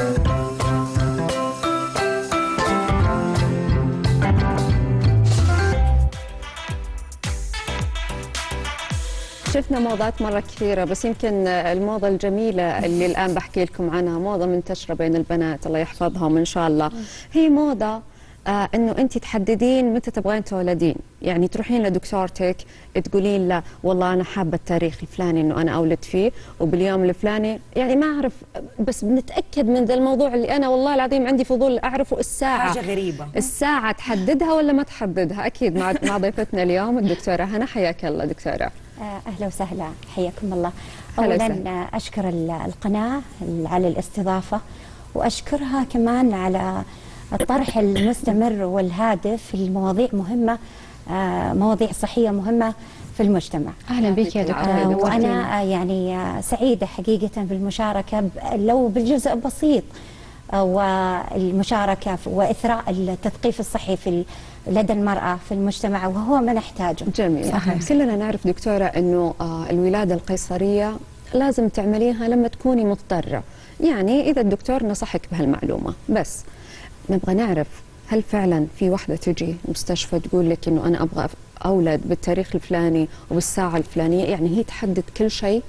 شفنا موضات مرة كثيرة، بس يمكن الموضة الجميلة اللي الآن بحكي لكم عنها موضة منتشرة بين البنات الله يحفظهم إن شاء الله. هي موضة إنه أنت تحددين متى تبغين تولدين، يعني تروحين لدكتورتك تقولين له والله أنا حابة التاريخ الفلاني إنه أنا أولد فيه وباليوم الفلاني، يعني ما أعرف بس بنتأكد من ذا الموضوع اللي أنا والله العظيم عندي فضول أعرفه. الساعة حاجة غريبة، الساعة تحددها ولا ما تحددها؟ أكيد مع ضيفتنا اليوم الدكتورة هنا. حياك الله دكتورة. أهلا وسهلا، حياكم الله. أولا أشكر القناة على الاستضافة، وأشكرها كمان على الطرح المستمر والهادف لمواضيع مهمة، مواضيع صحية مهمة في المجتمع. أهلا بك يا دكتورة. وأنا يعني سعيدة حقيقة بالمشاركة لو بالجزء بسيط، والمشاركة وإثراء التثقيف الصحي لدى المرأة في المجتمع، وهو ما نحتاجه. جميل. كلنا نعرف دكتورة أنه الولادة القيصرية لازم تعمليها لما تكوني مضطرة، يعني إذا الدكتور نصحك بهالمعلومة. بس نبغى نعرف هل فعلا في وحدة تجي مستشفى تقول لك أنه أنا أبغى أولد بالتاريخ الفلاني وبالساعة الفلانية، يعني هي تحدد كل شيء؟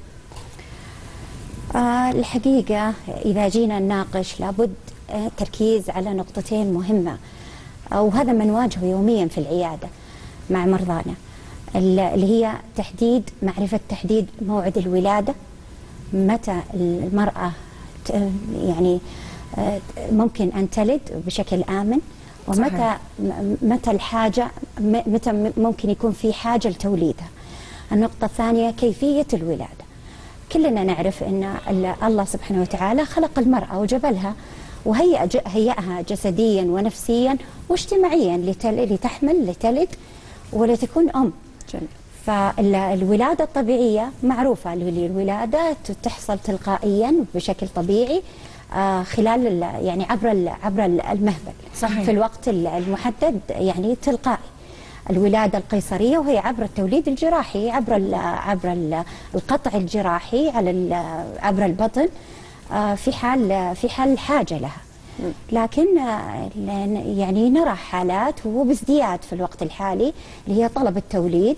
الحقيقة إذا جينا نناقش لابد تركيز على نقطتين مهمة، وهذا ما نواجهه يوميا في العيادة مع مرضانا، اللي هي معرفة تحديد موعد الولادة، متى المرأة يعني ممكن أن تلد بشكل آمن، ومتى الحاجة، متى ممكن يكون في حاجة لتوليدها. النقطة الثانية كيفية الولادة. كلنا نعرف أن الله سبحانه وتعالى خلق المرأة وجبلها وهيئها جسديا ونفسيا واجتماعيا لتحمل لتلد ولتكون أم. جميل. فالولادة الطبيعية معروفة، الولادة تحصل تلقائيا بشكل طبيعي خلال يعني عبر المهبل. صحيح. في الوقت المحدد يعني تلقائي. الولادة القيصرية وهي عبر التوليد الجراحي، عبر القطع الجراحي عبر البطن في حال الحاجة لها. لكن يعني نرى حالات وبازدياد في الوقت الحالي اللي هي طلب التوليد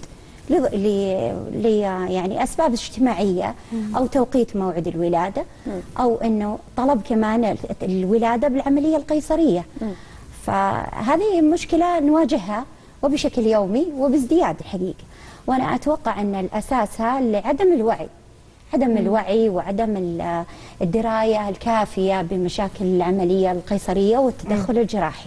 يعني أسباب اجتماعية أو توقيت موعد الولادة، أو أنه طلب كمان الولادة بالعملية القيصرية. فهذه مشكلة نواجهها وبشكل يومي وبازدياد الحقيقة، وأنا أتوقع أن الأساسها لعدم الوعي، عدم الوعي وعدم الدراية الكافية بمشاكل العملية القيصرية والتدخل الجراحي.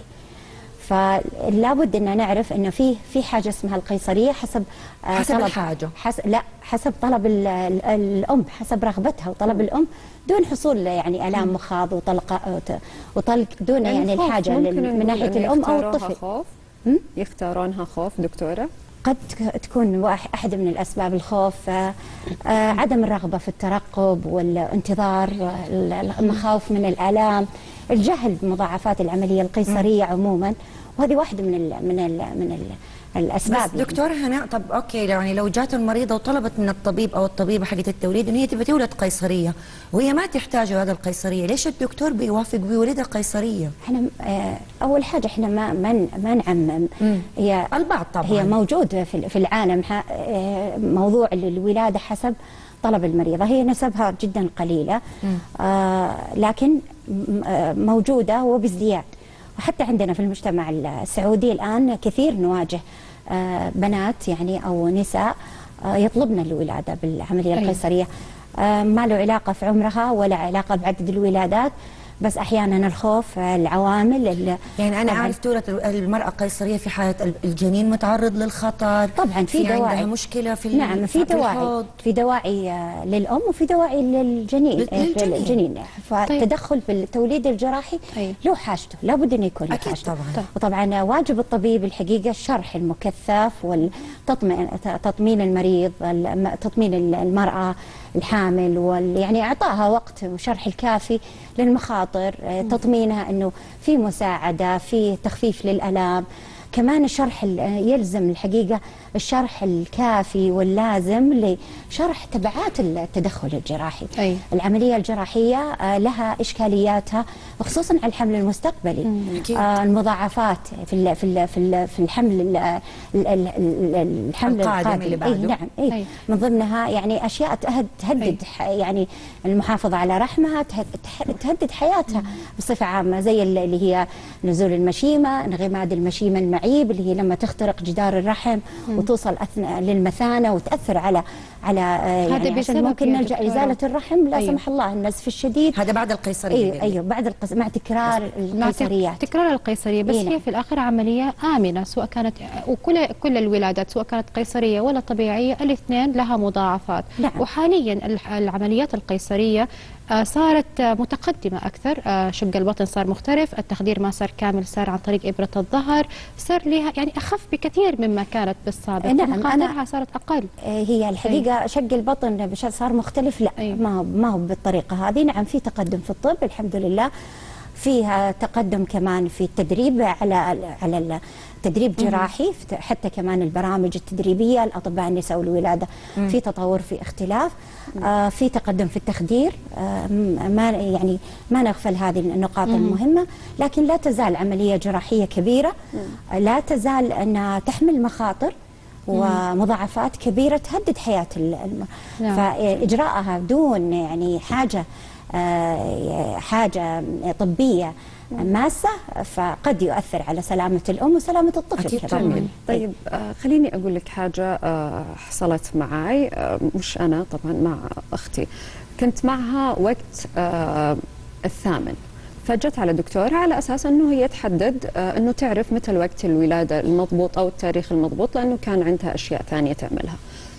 فلا بد ان نعرف انه في حاجه اسمها القيصريه حسب طلب الحاجه، حسب طلب الام، حسب رغبتها وطلب الام، دون حصول يعني الام مخاض وطلق دون يعني الحاجه من ناحيه الام او الطفل. خوف؟ يختارونها خوف دكتوره؟ قد تكون أحد من الأسباب الخوف، عدم الرغبة في الترقب والانتظار، المخاوف من الآلام، الجهل بمضاعفات العملية القيصرية عموما، وهذه واحدة من الأسباب. بس دكتورة هنا، طب أوكي، يعني لو جات المريضة وطلبت من الطبيب أو الطبيبة حقة التوليد إن هي تبي تولد قيصرية وهي ما تحتاج هذا القيصرية، ليش الدكتور بيوافق بيولدها قيصرية؟ احنا أول حاجة احنا ما نعمم، هي البعض طبعا هي موجود في العالم موضوع الولادة حسب طلب المريضة، هي نسبها جدا قليلة، لكن موجودة وبازدياد. وحتى عندنا في المجتمع السعودي الآن كثير نواجه بنات يعني أو نساء يطلبن الولادة بالعملية القيصرية، ما له علاقة في عمرها ولا علاقة بعدد الولادات، بس أحيانا الخوف، العوامل يعني أنا أعرف تولد المرأة قيصرية في حالة الجنين متعرض للخطر، طبعا في دواعي، عندها مشكلة في نعم في دواعي للأم وفي دواعي للجنين. فالتدخل في التوليد الجراحي له حاجته، لابد أن يكون له حاجته طبعا. وطبعا واجب الطبيب الحقيقة الشرح المكثف وتطمين المريض، تطمين المرأة الحامل، يعني إعطائها وقت وشرح الكافي للمخاطر، تطمينها أنه في مساعدة، في تخفيف للألام، كمان الشرح يلزم الحقيقة الشرح الكافي واللازم لشرح تبعات التدخل الجراحي. العملية الجراحية لها إشكالياتها خصوصا على الحمل المستقبلي. المضاعفات في الحمل القادم اللي بعده. نعم. من ضمنها يعني أشياء تهدد يعني المحافظة على رحمها، تهدد حياتها بصفة عامة، زي اللي هي نزول المشيمة، انغماد المشيمة المعيب اللي هي لما تخترق جدار الرحم وتوصل للمثانة وتأثر على هذا يعني عشان ممكن نلجأ لإزالة الرحم لا سمح الله، النزف الشديد. هذا بعد القيصرية. أيوه بعد مع تكرار القيصريات. تكرار القيصرية، بس هي في الآخر عملية آمنة سواء كانت، وكل الولادات سواء كانت قيصرية ولا طبيعية الاثنين لها مضاعفات. وحاليا العمليات القيصرية صارت متقدمة أكثر، شق البطن صار مختلف، التخدير ما صار كامل، صار عن طريق إبرة الظهر، صار لها يعني أخف بكثير مما كانت بالسابق. نعم، مخاطرها صارت أقل. هي الحقيقة شق البطن صار مختلف، لا ما هو بالطريقة هذه. نعم في تقدم في الطب الحمد لله، فيها تقدم كمان في التدريب على تدريب جراحي، حتى كمان البرامج التدريبية الأطباء النساء والولادة في تطور، في اختلاف، في تقدم في التخدير. ما نغفل هذه النقاط المهمة، لكن لا تزال عملية جراحية كبيرة، لا تزال أنها تحمل مخاطر ومضاعفات كبيرة تهدد حياة فإجراءها دون يعني حاجة طبية ماسة فقد يؤثر على سلامة الأم وسلامة الطفل كمان. طيب خليني أقول لك حاجة حصلت معي، مش أنا طبعا، مع أختي. كنت معها وقت الثامن، فجت على دكتورة على أساس أنه هي تحدد أنه تعرف متى وقت الولادة المضبوط أو التاريخ المضبوط، لأنه كان عندها أشياء ثانية تعملها.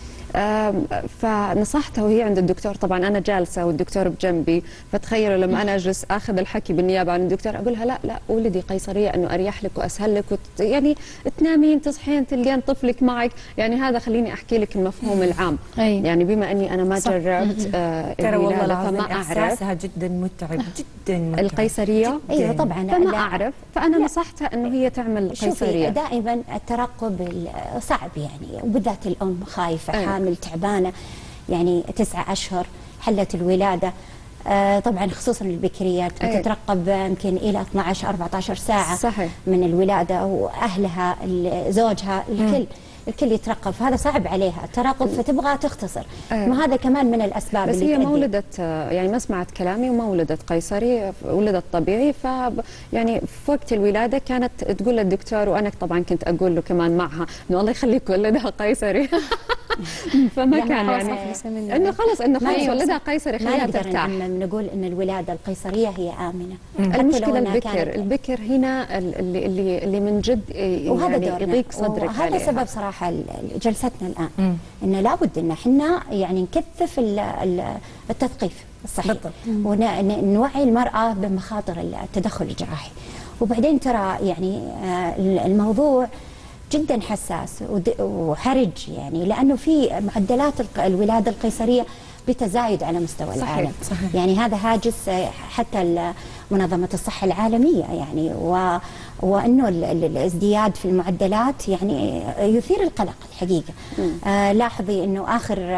فنصحتها وهي عند الدكتور. طبعا انا جالسه والدكتور بجنبي، فتخيلوا لما انا اجلس اخذ الحكي بالنيابه عن الدكتور، اقول لها لا ولدي قيصريه انه اريح لك واسهل لك يعني تنامين تصحين تلقين طفلك معك. يعني هذا خليني احكي لك المفهوم العام. يعني بما اني انا ما جربت ترى والله فما اعرف. احساسها جدا متعب، جدا متعب. القيصريه ايوه طبعا فما اعرف، فانا نصحتها انه هي تعمل قيصريه. دائما الترقب صعب يعني، وبالذات الام خايفه حامل تعبانه يعني 9 أشهر حلت الولاده. طبعا خصوصا البكريات بتترقب يمكن الى 12-14 ساعه صحيح. من الولاده، واهلها زوجها الكل يترقب، فهذا صعب عليها التراقب، فتبغى تختصر. ما هذا كمان من الاسباب. بس اللي هي ما ولدت يعني ما سمعت كلامي وما ولدت قيصري، ولدت طبيعي. ف يعني في وقت الولاده كانت تقول للدكتور، وانا طبعا كنت اقول له كمان معها انه الله يخليك ولدها قيصري. فما كان يعني انه خلاص ولدها قيصري خليها ترتاح. نقول ان الولاده القيصريه هي امنه. المشكله البكر هنا اللي من جد وهذا يعني يضيق صدرك. وهذا سبب صراحه جلستنا الان، انه لابد ان احنا يعني نكثف التثقيف الصحي ونوعي المراه بمخاطر التدخل الجراحي. وبعدين ترى يعني الموضوع جدا حساس وحرج، يعني لانه في معدلات الولاده القيصريه بتزايد على مستوى العالم. صحيح. يعني هذا هاجس حتى منظمة الصحة العالمية يعني، وأنه الازدياد في المعدلات يعني يثير القلق الحقيقة. لاحظي أنه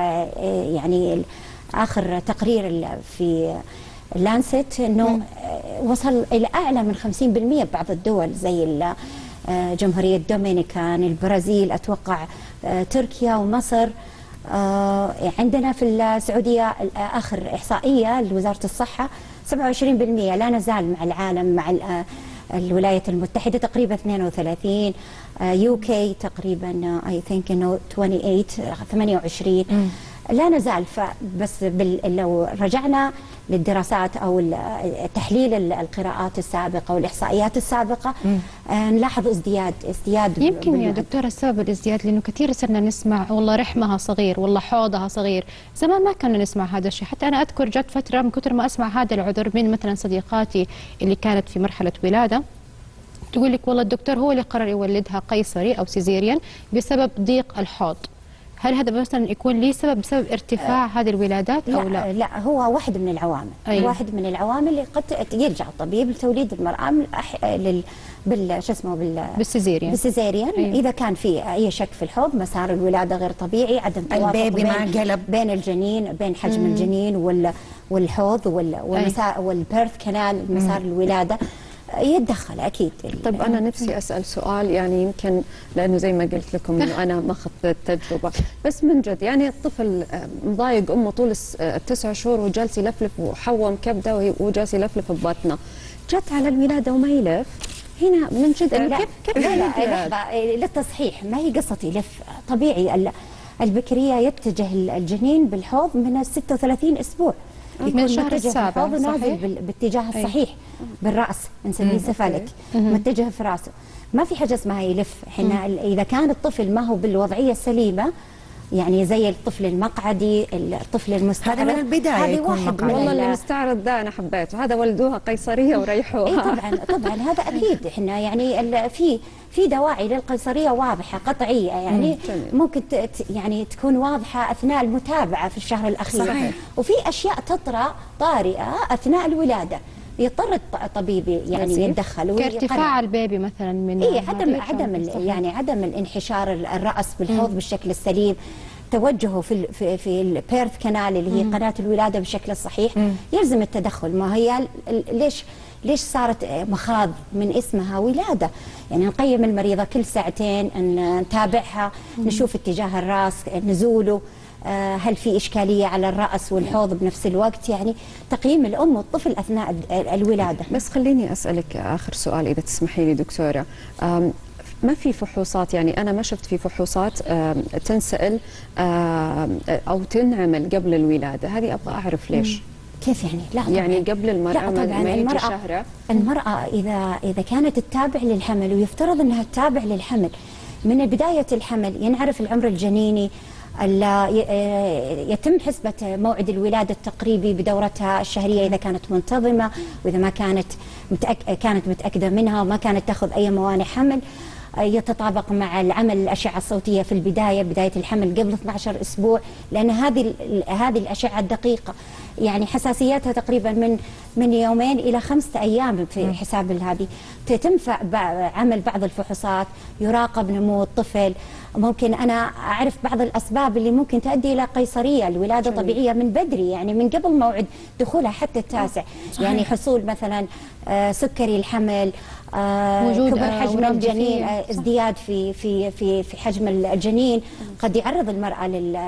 آخر تقرير في لانست أنه وصل إلى أعلى من 50% ببعض الدول زي جمهورية الدومينيكان، البرازيل، أتوقع تركيا ومصر. عندنا في السعودية آخر إحصائية لوزارة الصحة 27%. لا نزال مع العالم، مع الولايات المتحدة تقريبا 32، UK تقريبا I think انه 28. لا نزال. فبس لو رجعنا للدراسات او تحليل القراءات السابقه والاحصائيات السابقه نلاحظ ازدياد يمكن يا دكتوره السبب الازدياد لانه كثير صرنا نسمع والله رحمها صغير، والله حوضها صغير. زمان ما كنا نسمع هذا الشيء. حتى انا اذكر جت فتره من كثر ما اسمع هذا العذر من مثلا صديقاتي اللي كانت في مرحله ولاده، تقول لك والله الدكتور هو اللي قرر يولدها قيصري او سيزيريان بسبب ضيق الحوض. هل هذا مثلا يكون ليه سبب بسبب ارتفاع هذه الولادات أو لا؟ لا، هو واحد من العوامل. أيوة. واحد من العوامل اللي قد يرجع الطبيب لتوليد المرأة بالسيزيريان. بالسيزيريان. أيوة. إذا كان في أي شك في الحوض، مسار الولادة غير طبيعي، عدم توافق البيبي مع قلب بين الجنين، بين حجم الجنين والحوض والبيرث كانال، مسار الولادة، يتدخل اكيد. طيب انا نفسي اسال سؤال، يعني يمكن لانه زي ما قلت لكم انه انا ما اخذت التجربه، بس من جد يعني الطفل مضايق امه طول ال9 شهور وجالس يلفلف وحوم كبده وجالس يلفلف ببطنه، جت على الولاده وما يلف، هنا من جد لا كيف لا للتصحيح، ما هي قصه يلف طبيعي. البكريه يتجه الجنين بالحوض من 36 اسبوع، من الشهر السابع نازل باتجاه الصحيح بالراس، نسميه سفالك، متجه في راسه، ما في حاجه اسمها يلف. احنا اذا كان الطفل ما هو بالوضعيه السليمه، يعني زي الطفل المقعدي، الطفل المستعرض، هذا من البدايه هذا واحد. والله اللي مستعرض ده انا حبيته، هذا ولدوها قيصريه وريحوها. اي طبعا هذا اكيد. احنا يعني في دواعي للقيصريه واضحه قطعيه، يعني ممكن يعني تكون واضحه اثناء المتابعه في الشهر الاخير. صحيح. وفي اشياء تطرا طارئه اثناء الولاده يضطر الطبيب يعني يتدخل كارتفاع البيبي مثلا من عدم الانحشار الراس بالحوض بالشكل السليم، توجهه في البيرث كانال اللي هي قناه الولاده بالشكل الصحيح، يلزم التدخل. ما هي ليش صارت مخاض من اسمها ولاده؟ يعني نقيم المريضه كل ساعتين، نتابعها، نشوف اتجاه الراس، نزوله، هل في إشكالية على الرأس والحوض بنفس الوقت، يعني تقييم الأم والطفل أثناء الولادة. بس خليني أسألك آخر سؤال إذا تسمحي لي دكتورة، ما في فحوصات، يعني أنا ما شفت في فحوصات تنسأل أو تنعمل قبل الولادة، هذه أبغى أعرف ليش. كيف يعني؟ لا طبعاً. يعني قبل المرأة ما يجي شهرة. المرأة إذا كانت تتابع للحمل، ويفترض أنها تتابع للحمل من بداية الحمل، ينعرف العمر الجنيني، يتم حسبة موعد الولادة التقريبي بدورتها الشهرية إذا كانت منتظمة، وإذا ما كانت متأكدة منها وما كانت تأخذ أي موانع حمل، يتطابق مع العمل الأشعة الصوتية في بداية الحمل قبل 12 أسبوع، لأن هذه الأشعة الدقيقة يعني حساسيتها تقريبا من 2 إلى 5 أيام في حساب هذه. تتم عمل بعض الفحوصات، يراقب نمو الطفل، ممكن أنا أعرف بعض الأسباب اللي ممكن تؤدي إلى قيصرية، الولادة طبيعية من بدري، يعني من قبل موعد دخولها حتى التاسع. يعني حصول مثلا سكري الحمل، وجود كبر حجم الجنين، ازدياد في حجم الجنين، قد يعرض المرأة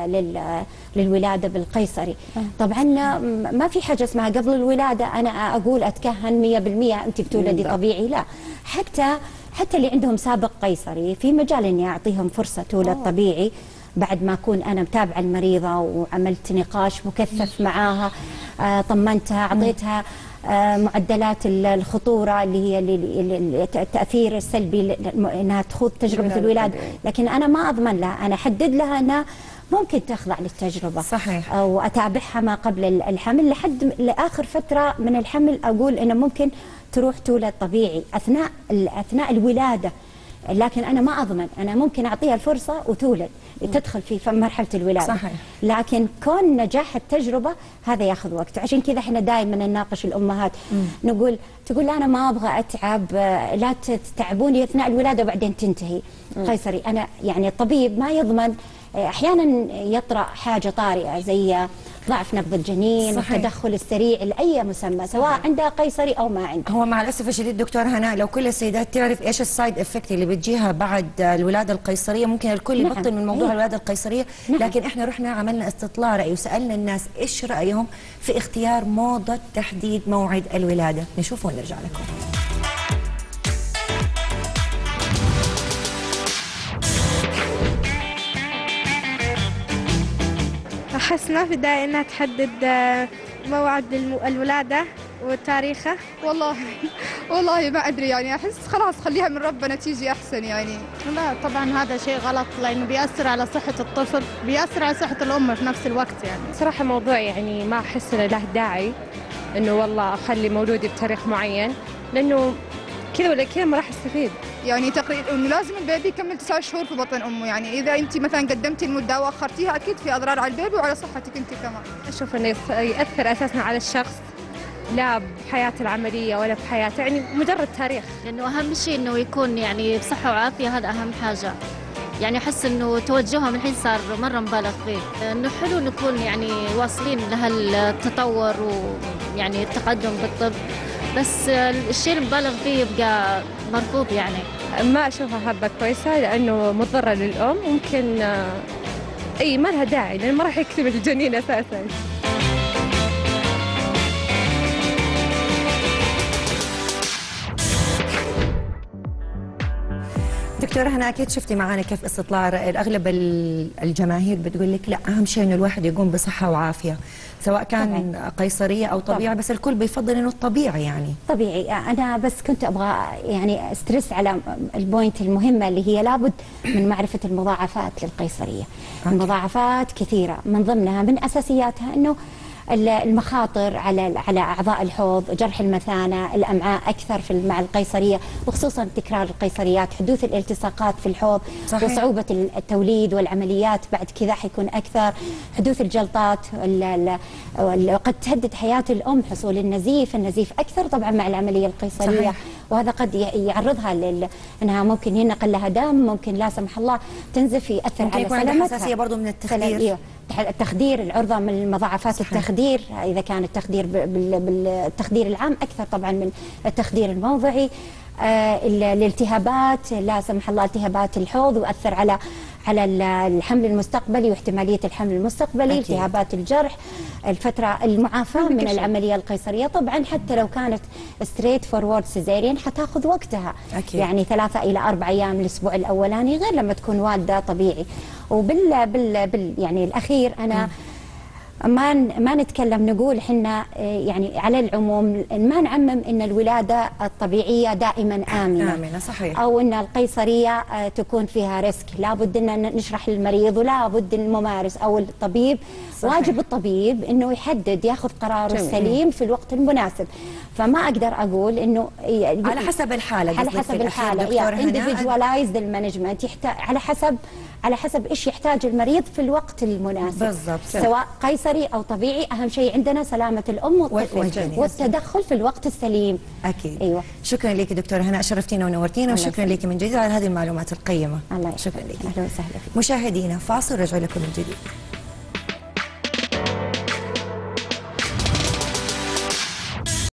للولادة بالقيصري. طبعا ما في حاجة اسمها قبل الولادة أنا أقول أتكهن 100% أنت بتولدي طبيعي، لا. حتى اللي عندهم سابق قيصري في مجال إني أعطيهم فرصة تولد طبيعي، بعد ما أكون أنا متابعة المريضة وعملت نقاش مكثف معاها، طمنتها، أعطيتها معدلات الخطورة اللي هي التأثير السلبي انها تخوض تجربة الولادة، لكن انا ما اضمن لها، انا احدد لها انها ممكن تخضع للتجربة. صحيح. واتابعها ما قبل الحمل لحد لاخر فترة من الحمل، اقول انه ممكن تروح تولد طبيعي اثناء الولادة، لكن انا ما اضمن، انا ممكن اعطيها الفرصة وتولد تدخل في مرحلة الولادة. صحيح. لكن كون نجاح التجربة هذا ياخذ وقت، عشان كذا احنا دائما نناقش الامهات، تقول انا ما ابغى اتعب، لا تتعبوني اثناء الولادة وبعدين تنتهي قيصري. انا يعني الطبيب ما يضمن، احيانا يطرأ حاجة طارئة زي ضعف نبض الجنين، التدخل السريع لأي مسمى، سواء عندها قيصري أو ما عندها. هو مع الأسف الشديد دكتور هناء، لو كل السيدات تعرف إيش السايد إفكت اللي بتجيها بعد الولادة القيصرية، ممكن الكل يبطل من موضوع الولادة القيصرية. لكن إحنا رحنا عملنا استطلاع رأي وسألنا الناس إيش رأيهم في اختيار موضة تحديد موعد الولادة. نشوف ونرجع لكم. أحس ما في داعي إنها تحدد موعد الولادة وتاريخه. والله ما أدري، يعني أحس خلاص خليها من ربنا تيجي أحسن يعني. لا طبعا هذا شيء غلط، لأنه بيأثر على صحة الطفل، بيأثر على صحة الأم في نفس الوقت. يعني صراحة موضوع يعني ما أحس له داعي إنه والله أخلي مولودي بتاريخ معين، لأنه كذا ولا كذا ما راح استفيد. يعني تقريبا انه لازم البيبي يكمل 9 شهور في بطن امه، يعني اذا انت مثلا قدمتي المده واخرتيها اكيد في اضرار على البيبي وعلى صحتك انت كمان. اشوف انه ياثر اساسا على الشخص، لا بحياته العمليه ولا بحياته، يعني مجرد تاريخ. لانه اهم شيء انه يكون يعني بصحه وعافيه، هذا اهم حاجه. يعني احس انه توجههم الحين صار مره مبالغ فيه، انه حلو نكون يعني واصلين لهالتطور ويعني التقدم بالطب، بس الشيء المبالغ فيه يبقى مرفوض. يعني ما اشوفها هبه كويسه لانه مضره للام، ممكن اي ما لها داعي لان ما راح يكتمل الجنين اساسا. دكتورة هنا أكيد شفتي معانا كيف استطلاع الأغلب الجماهير بتقول لك لا أهم شيء إنه الواحد يقوم بصحة وعافية سواء كان قيصرية أو طبيعة، بس الكل بيفضل إنه الطبيعي. يعني طبيعي. أنا بس كنت أبغى يعني أسترس على البوينت المهمة اللي هي لابد من معرفة المضاعفات للقيصرية. المضاعفات كثيرة، من ضمنها من أساسياتها إنه المخاطر على اعضاء الحوض، جرح المثانه، الامعاء اكثر مع القيصريه، وخصوصا تكرار القيصريات، حدوث الالتصاقات في الحوض، صحيح. وصعوبه التوليد والعمليات بعد كذا حيكون اكثر، حدوث الجلطات، قد تهدد حياه الام، حصول النزيف اكثر طبعا مع العمليه القيصريه، صحيح. وهذا قد يعرضها انها ممكن ينقل لها دم، ممكن لا سمح الله تنزف، ياثر على سلامتها. حساسيه برضه من التخدير. التخدير، العرضه من مضاعفات التخدير، اذا كان التخدير بالتخدير العام اكثر طبعا من التخدير الموضعي. الالتهابات، لا سمح الله التهابات الحوض، ويؤثر على الحمل المستقبلي واحتماليه الحمل المستقبلي، أكيد. التهابات الجرح، الفتره المعافاه من العمليه القيصريه طبعا حتى لو كانت ستريت فورورد سيزيريان حتاخذ وقتها، أكيد. يعني 3 إلى 4 أيام الاسبوع الاولاني، غير لما تكون والده طبيعي. يعني الاخير انا ما نتكلم، نقول احنا يعني على العموم ما نعمم ان الولاده الطبيعيه دائما امنه، صحيح. او ان القيصريه تكون فيها ريسك. لابد ان نشرح للمريض، ولا بد الممارس او الطبيب، صحيح. واجب الطبيب انه يحدد، ياخذ قراره السليم في الوقت المناسب. فما اقدر اقول انه على حسب الحاله، على حسب الحاله، individualized المانجمنت، على حسب ايش يحتاج المريض في الوقت المناسب بالضبط، سواء قيصري او طبيعي. اهم شيء عندنا سلامه الام والطفل والتدخل في الوقت السليم. اكيد. ايوه. شكرا لك دكتوره هنا، شرفتينا ونورتينا، وشكرا لك من جديد على هذه المعلومات القيمه. الله شكرا لك. اهلا وسهلا فيك. مشاهدينا، فاصل رجع لكم من جديد.